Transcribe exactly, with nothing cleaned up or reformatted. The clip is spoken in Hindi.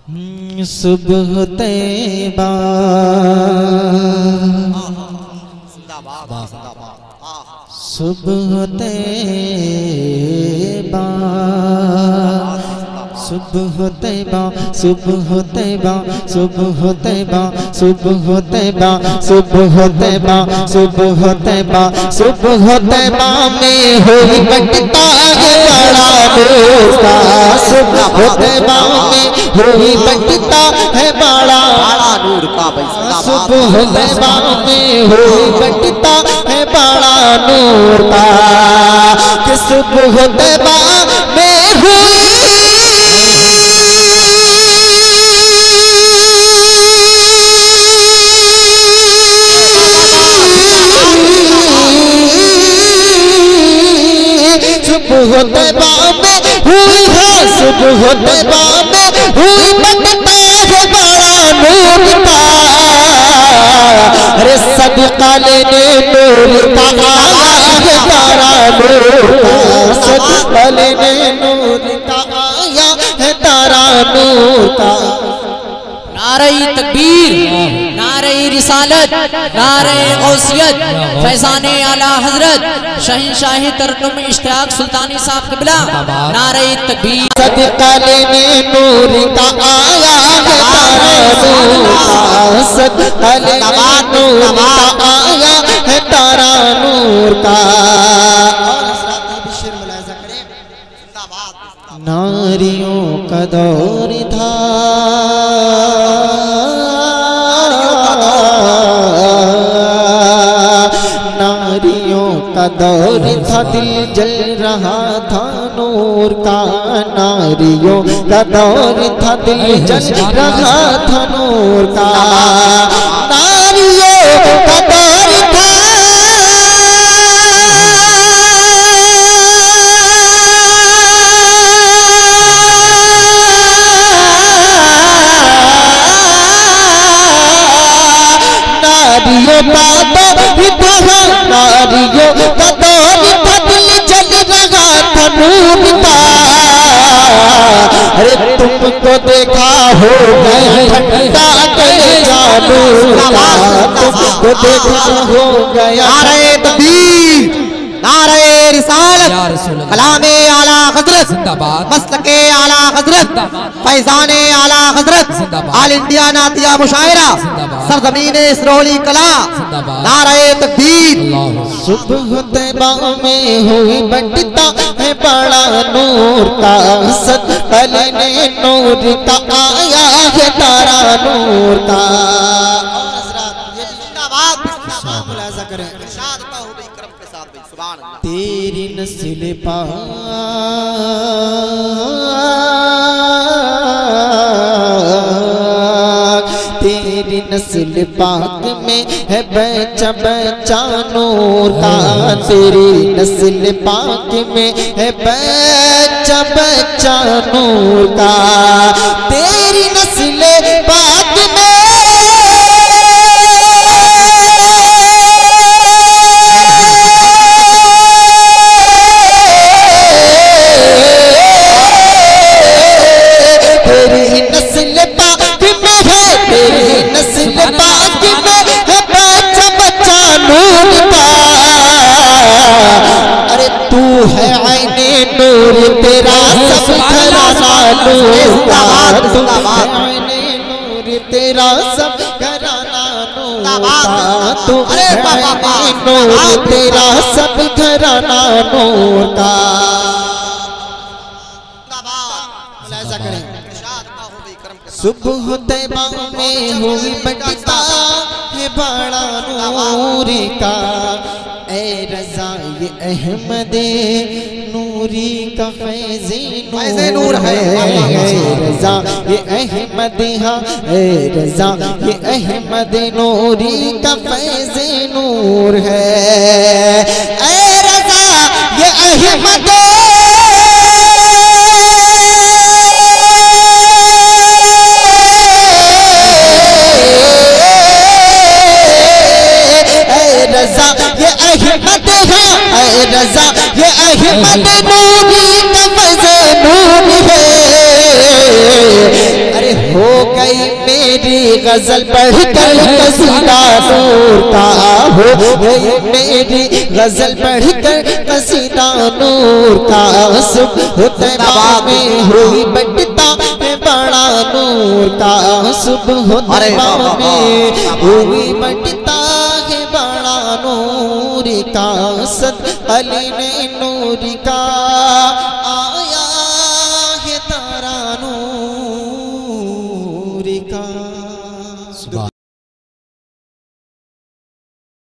सुबह तैबा सुबह तैबा सुबह तैबा सुबह तैबा सुबह तैबा सुबह तैबा सुबह तैबा सुबह तैबा सुबह तैबा में हुई बटता है बड़ा नूर का। सुबह तैबा में हुई बटता है बड़ा नूर का। सुबह तैबा में हुई बटता है बड़ा नूर का। कि सुबह तैबा में हुई सुबह तैबा में हुई है सुबह तैबा में हुई बटता है बड़ा नूर का। अरे सदका लेने नूर का आया है तारा नूर का। सदका लेने नूर का आया है तारा नूर का। नारे तकबीर, नारे रिसालत, नारे गौसियत, फैज़ाने आला हजरत शहंशाह तरन्नुम इश्तियाक सुल्तानी साहब क़िबला। नारे तकबीर। सदका लेने नूर का आया है तारा नूर का। सदका लेने नूर का आया है तारा नूर का। नारियों का दौर था नारियों का दौर था दिल जल रहा था नूर का। नारियों का दौर था दिल जल रहा था नूर का। नारियों का दौर था नारियों का दौर था दिल जल रहा था नूर का। अरे तुमको देखा हो गए ठंडा गए जानू का। तुमको देखा हो गया। नारे तकबीर, नारे रिसालत, कलामे आला हजरत, मसलके आला हजरत, फैज़ाने आला हजरत, ऑल इंडिया नातिया मुशायरा, सरजमीन इसरोली कला। नारे तकबीर। सुबह तैबा में हुई बटता है बड़ा नूर का। सदका लेने नूर का आया है तारा नूर का। तेरी नस्ल पाक तेरी नस्ल पाक में है बच्चा बच्चा नूर का। तेरी नस्ल पाक में है बच्चा बच्चा नूर का। तेरी नस्ल पाक में नूर तेरा सब घराना नूर का। नूर तेरा सब घराना नूर का। तू नूर तेरा सब घराना नूर का। सुबह तैबा में हुई बटता है बड़ा नूर का। ए रज़ा ये अहमदे नूरी का फैज़े नूर है। रज़ा ये अहमद हाँ ए रज़ा ये अहमद नूरी का फैज़े नूर है। ए रज़ा ये अहमद रज़ा ये अहमद है। रज़ा ये अहमद नूरी का फैज़े नूर है। अरे हो गई मेरी गजल पढ़कर कसीदा नूर का, हो गई मेरी गजल पढ़कर कसीदा नूर का। सुबह तैबा में हुई बटता है बड़ा नूर का, सुबह तैबा में हुई बटता है बड़ा नूर का। सद अली ने नूर का